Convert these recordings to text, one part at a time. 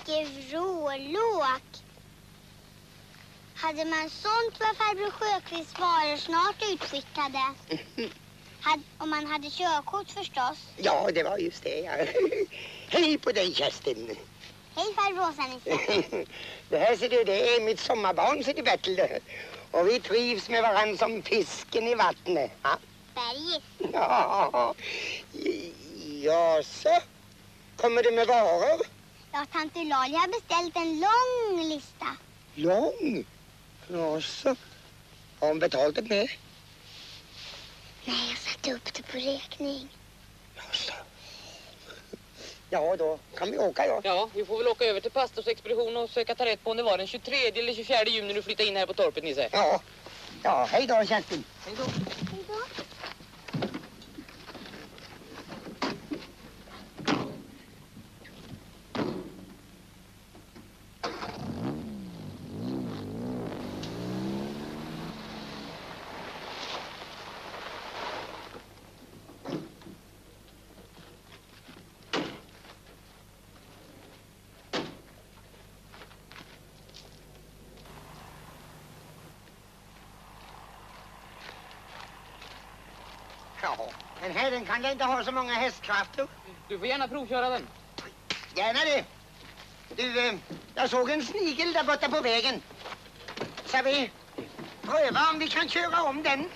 mycket vrålåk. Hade man sånt var farbror Sjöqvists varor snart utskickade. Om man hade körkort förstås. Ja, det var just det. Ja. Hej på dig, Kerstin. Hej farbror Åsa-Nisse. Det här ser du, det är mitt sommarbarn, ser du, Bertil. Och vi trivs med varandra som fisken i vattnet. Ja. Berget. Ja, ja så. Kommer du med varor? Ja, tant Eulalia har beställt en lång lista. Lång? Ja så. Har hon betalt det med? Nej, jag satte upp det på räkning. Ja så. Ja, då kan vi åka, ja. Ja, vi får väl åka över till pastorsexpeditionen och söka ta rätt på om det var den 23 eller 24 juni du flyttade in här på torpet, Nisse. Ja. Ja, hej då, Kerstin. Hej då. Hej då. Ja, den här den kan jag inte ha så många hästkrafter. Du får gärna provköra den. Gärna det. Du, jag såg en snigel där borta på vägen. Ska vi pröva om vi kan köra om den?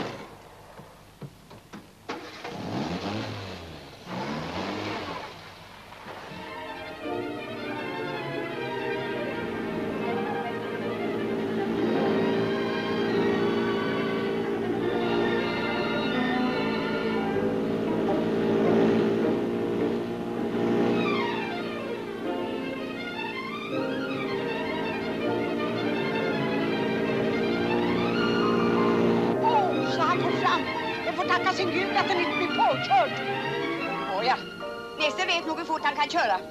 Tacka sin Gud att den inte blir påkörd. Åja, Nisse vet nog hur fort han kan köra.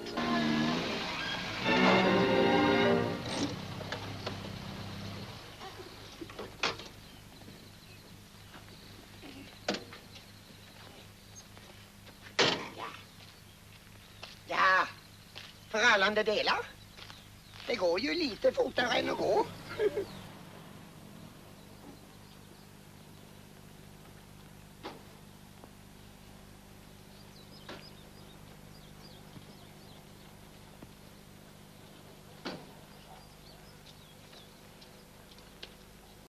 Ja, för alla delar. Det går ju lite fortare än att gå.